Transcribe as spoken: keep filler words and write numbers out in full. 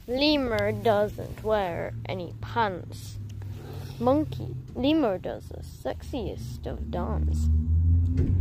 Lemur doesn't wear any pants. Monkey, lemur does the sexiest of dance.